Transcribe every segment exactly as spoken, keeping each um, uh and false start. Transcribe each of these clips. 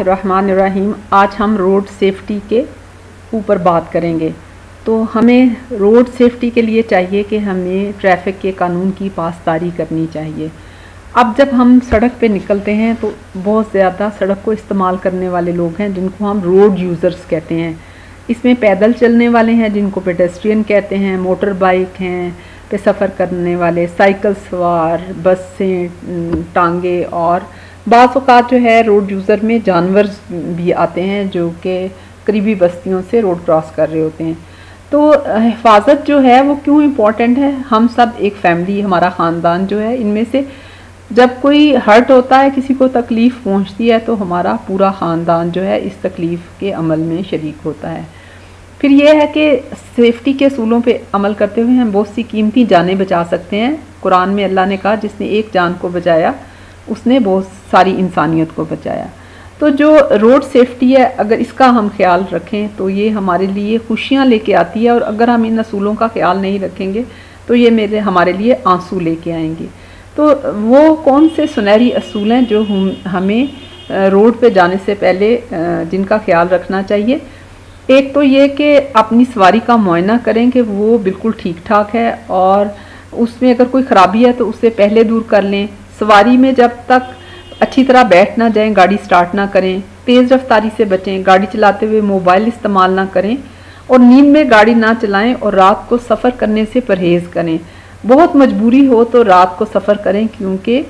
बिस्मिल्लाहिर्रहमानिर्रहीम। आज हम रोड सेफ्टी के ऊपर बात करेंगे। तो हमें रोड सेफ्टी के लिए चाहिए कि हमें ट्रैफिक के कानून की पासदारी करनी चाहिए। अब जब हम सड़क पे निकलते हैं तो बहुत ज़्यादा सड़क को इस्तेमाल करने वाले लोग हैं जिनको हम रोड यूज़र्स कहते हैं। इसमें पैदल चलने वाले हैं जिनको पेडेस्ट्रियन कहते हैं, मोटर बाइक हैं पे सफ़र करने वाले, साइकिल सवार, बसें, टांगे और बाज़ औक़ात जो है रोड यूज़र में जानवर भी आते हैं जो कि करीबी बस्तियों से रोड क्रॉस कर रहे होते हैं। तो हिफाजत जो है वो क्यों इम्पॉर्टेंट है? हम सब एक फैमिली, हमारा ख़ानदान जो है, इनमें से जब कोई हर्ट होता है, किसी को तकलीफ़ पहुंचती है तो हमारा पूरा ख़ानदान जो है इस तकलीफ़ के अमल में शरीक होता है। फिर यह है कि सेफ्टी के असूलों पे अमल करते हुए हम बहुत सी कीमती जानें बचा सकते हैं। कुरान में अल्लाह ने कहा जिसने एक जान को बचाया उसने बहुत सारी इंसानियत को बचाया। तो जो रोड सेफ्टी है, अगर इसका हम ख्याल रखें तो ये हमारे लिए खुशियाँ लेके आती है, और अगर हम इन असूलों का ख्याल नहीं रखेंगे तो ये मेरे हमारे लिए आंसू लेके आएंगे। तो वो कौन से सुनहरी असूल हैं जो हम हमें रोड पे जाने से पहले जिनका ख्याल रखना चाहिए? एक तो ये कि अपनी सवारी का मुआयना करें कि वो बिल्कुल ठीक ठाक है, और उसमें अगर कोई ख़राबी है तो उसे पहले दूर कर लें। सवारी में जब तक अच्छी तरह बैठ ना जाएं, गाड़ी स्टार्ट ना करें, तेज़ रफ्तारी से बचें, गाड़ी चलाते हुए मोबाइल इस्तेमाल ना करें, और नींद में गाड़ी ना चलाएं, और रात को सफ़र करने से परहेज़ करें। बहुत मजबूरी हो तो रात को सफ़र करें क्योंकि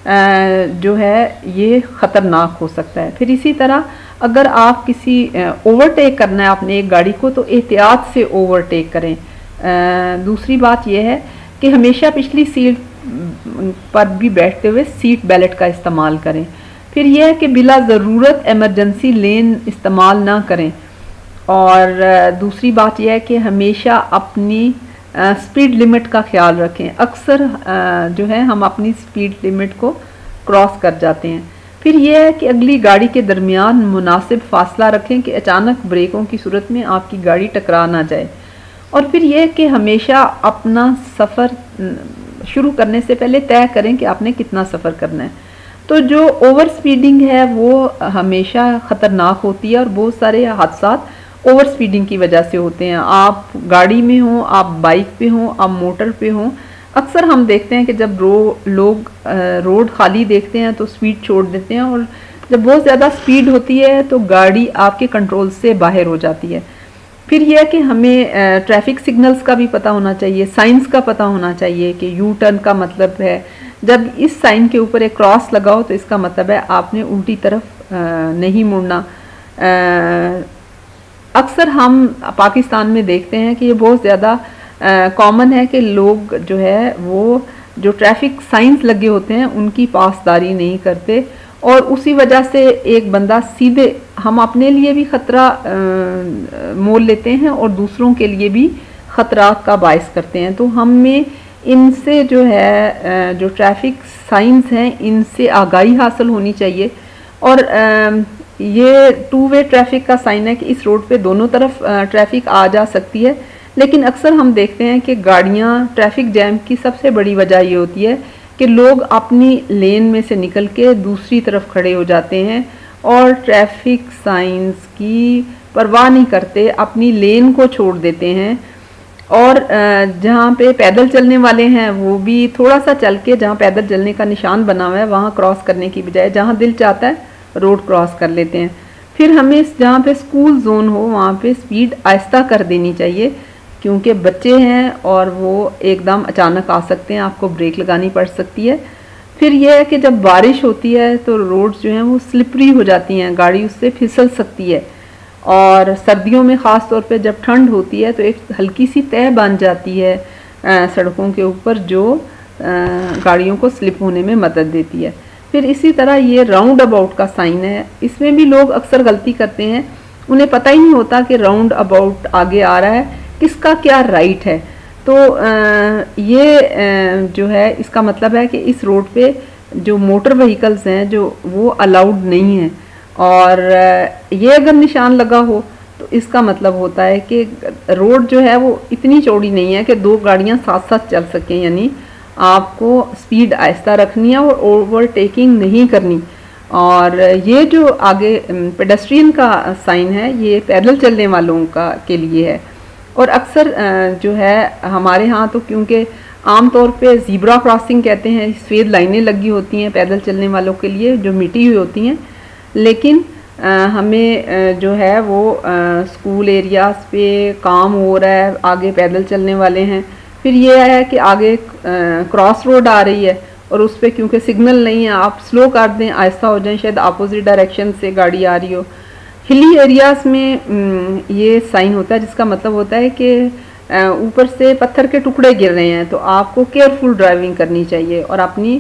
जो है ये ख़तरनाक हो सकता है। फिर इसी तरह अगर आप किसी ओवरटेक करना है आपने एक गाड़ी को तो एहतियात से ओवरटेक करें। दूसरी बात यह है कि हमेशा पिछली सीट पर भी बैठते हुए सीट बेल्ट का इस्तेमाल करें। फिर यह है कि बिला ज़रूरत इमरजेंसी लेन इस्तेमाल ना करें। और दूसरी बात यह है कि हमेशा अपनी स्पीड लिमिट का ख्याल रखें। अक्सर जो है हम अपनी स्पीड लिमिट को क्रॉस कर जाते हैं। फिर यह है कि अगली गाड़ी के दरमियान मुनासिब फासला रखें कि अचानक ब्रेकों की सूरत में आपकी गाड़ी टकरा ना जाए। और फिर यह कि हमेशा अपना सफ़र शुरू करने से पहले तय करें कि आपने कितना सफ़र करना है। तो जो ओवर स्पीडिंग है वो हमेशा ख़तरनाक होती है, और बहुत सारे हादसात ओवर स्पीडिंग की वजह से होते हैं। आप गाड़ी में हों, आप बाइक पे हों, आप मोटर पे हों, अक्सर हम देखते हैं कि जब रो लोग रोड खाली देखते हैं तो स्पीड छोड़ देते हैं, और जब बहुत ज़्यादा स्पीड होती है तो गाड़ी आपके कंट्रोल से बाहर हो जाती है। फिर यह है कि हमें ट्रैफिक सिग्नल्स का भी पता होना चाहिए, साइंस का पता होना चाहिए कि यू टर्न का मतलब है जब इस साइन के ऊपर एक क्रॉस लगाओ तो इसका मतलब है आपने उल्टी तरफ नहीं मुड़ना। अक्सर हम पाकिस्तान में देखते हैं कि ये बहुत ज़्यादा कॉमन है कि लोग जो है वो जो ट्रैफिक साइंस लगे होते हैं उनकी पासदारी नहीं करते, और उसी वजह से एक बंदा सीधे हम अपने लिए भी ख़तरा मोल लेते हैं और दूसरों के लिए भी ख़तरात का बायस करते हैं। तो हमें इनसे जो है जो ट्रैफिक साइंस हैं इनसे आगाही हासिल होनी चाहिए। और ये टू वे ट्रैफिक का साइन है कि इस रोड पे दोनों तरफ ट्रैफिक आ जा सकती है, लेकिन अक्सर हम देखते हैं कि गाड़ियाँ ट्रैफिक जैम की सबसे बड़ी वजह ये होती है कि लोग अपनी लेन में से निकल के दूसरी तरफ खड़े हो जाते हैं और ट्रैफिक साइंस की परवाह नहीं करते, अपनी लेन को छोड़ देते हैं। और जहाँ पे पैदल चलने वाले हैं वो भी थोड़ा सा चल के, जहाँ पैदल चलने का निशान बना हुआ है वहाँ क्रॉस करने की बजाय जहाँ दिल चाहता है रोड क्रॉस कर लेते हैं। फिर हमें जहाँ पे स्कूल जोन हो वहाँ पे स्पीड आहिस्ता कर देनी चाहिए, क्योंकि बच्चे हैं और वो एकदम अचानक आ सकते हैं, आपको ब्रेक लगानी पड़ सकती है। फिर यह है कि जब बारिश होती है तो रोड्स जो हैं वो स्लिपरी हो जाती हैं, गाड़ी उससे फिसल सकती है, और सर्दियों में ख़ास तौर पे जब ठंड होती है तो एक हल्की सी तह बन जाती है सड़कों के ऊपर जो गाड़ियों को स्लिप होने में मदद देती है। फिर इसी तरह ये राउंड अबाउट का साइन है, इसमें भी लोग अक्सर गलती करते हैं, उन्हें पता ही नहीं होता कि राउंड अबाउट आगे आ रहा है, किसका क्या राइट है। तो ये जो है इसका मतलब है कि इस रोड पे जो मोटर व्हीकल्स हैं जो वो अलाउड नहीं हैं, और ये अगर निशान लगा हो तो इसका मतलब होता है कि रोड जो है वो इतनी चौड़ी नहीं है कि दो गाड़ियां साथ साथ चल सकें, यानी आपको स्पीड आहिस्ता रखनी है और ओवरटेकिंग नहीं करनी। और ये जो आगे पेडेस्ट्रियन का साइन है ये पैदल चलने वालों का के लिए है। और अक्सर जो है हमारे यहाँ तो क्योंकि आम तौर पे ज़ीब्रा क्रॉसिंग कहते हैं, सफ़ेद लाइनें लगी होती हैं पैदल चलने वालों के लिए जो मिटी हुई होती हैं, लेकिन आ, हमें आ, जो है वो आ, स्कूल एरियाज़ पे काम हो रहा है, आगे पैदल चलने वाले हैं, फिर ये है कि आगे क्रॉस रोड आ रही है और उस पर क्योंकि सिग्नल नहीं है, आप स्लो कर दें, आहिस्ता हो जाएं, शायद अपोजिट डायरेक्शन से गाड़ी आ रही हो। हिली एरियाज़ में ये साइन होता है जिसका मतलब होता है कि ऊपर से पत्थर के टुकड़े गिर रहे हैं, तो आपको केयरफुल ड्राइविंग करनी चाहिए और अपनी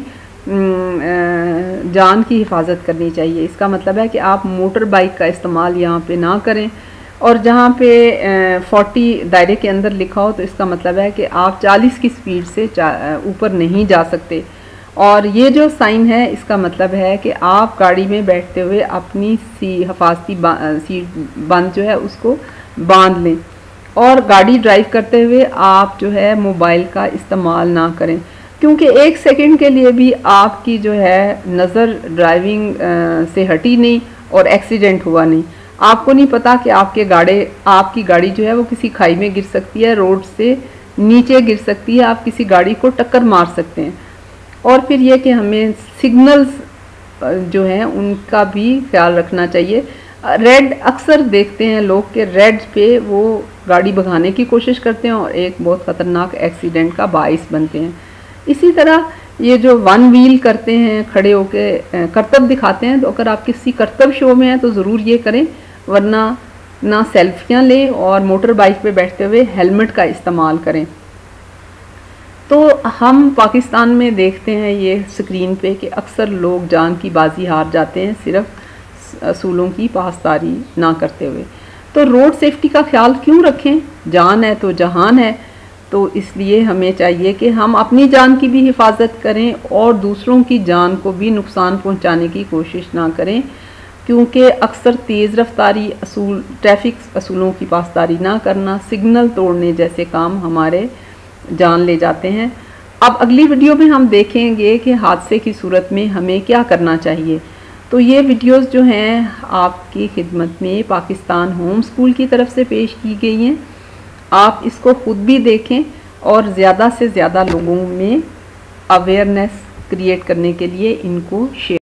जान की हिफाजत करनी चाहिए। इसका मतलब है कि आप मोटर बाइक का इस्तेमाल यहाँ पे ना करें, और जहाँ पे फोर्टी दायरे के अंदर लिखा हो तो इसका मतलब है कि आप चालीस की स्पीड से ऊपर नहीं जा सकते। और ये जो साइन है इसका मतलब है कि आप गाड़ी में बैठते हुए अपनी सी हिफाजती सीट बंद जो है उसको बांध लें, और गाड़ी ड्राइव करते हुए आप जो है मोबाइल का इस्तेमाल ना करें, क्योंकि एक सेकंड के लिए भी आपकी जो है नज़र ड्राइविंग से हटी नहीं और एक्सीडेंट हुआ नहीं। आपको नहीं पता कि आपके गाड़ी आपकी गाड़ी जो है वो किसी खाई में गिर सकती है, रोड से नीचे गिर सकती है, आप किसी गाड़ी को टक्कर मार सकते हैं। और फिर ये कि हमें सिग्नल्स जो हैं उनका भी ख्याल रखना चाहिए। रेड अक्सर देखते हैं लोग के रेड पे वो गाड़ी भगाने की कोशिश करते हैं और एक बहुत ख़तरनाक एक्सीडेंट का बाइस बनते हैं। इसी तरह ये जो वन व्हील करते हैं, खड़े होके करतब दिखाते हैं, तो अगर आप किसी करतब शो में हैं तो ज़रूर ये करें, वरना ना सेल्फियाँ लें और मोटर बाइक पे बैठते हुए हेलमेट का इस्तेमाल करें। तो हम पाकिस्तान में देखते हैं ये स्क्रीन पे कि अक्सर लोग जान की बाजी हार जाते हैं सिर्फ असूलों की पासदारी ना करते हुए। तो रोड सेफ्टी का ख्याल क्यों रखें? जान है तो जहान है, तो इसलिए हमें चाहिए कि हम अपनी जान की भी हिफाजत करें और दूसरों की जान को भी नुकसान पहुंचाने की कोशिश ना करें, क्योंकि अक्सर तेज़ रफ्तारी, असूल ट्रैफिक असूलों की पासदारी ना करना, सिग्नल तोड़ने जैसे काम हमारे जान ले जाते हैं। अब अगली वीडियो में हम देखेंगे कि हादसे की सूरत में हमें क्या करना चाहिए। तो ये वीडियोस जो हैं आपकी खिदमत में पाकिस्तान होम स्कूल की तरफ से पेश की गई हैं। आप इसको खुद भी देखें और ज़्यादा से ज़्यादा लोगों में अवेयरनेस क्रिएट करने के लिए इनको शेयर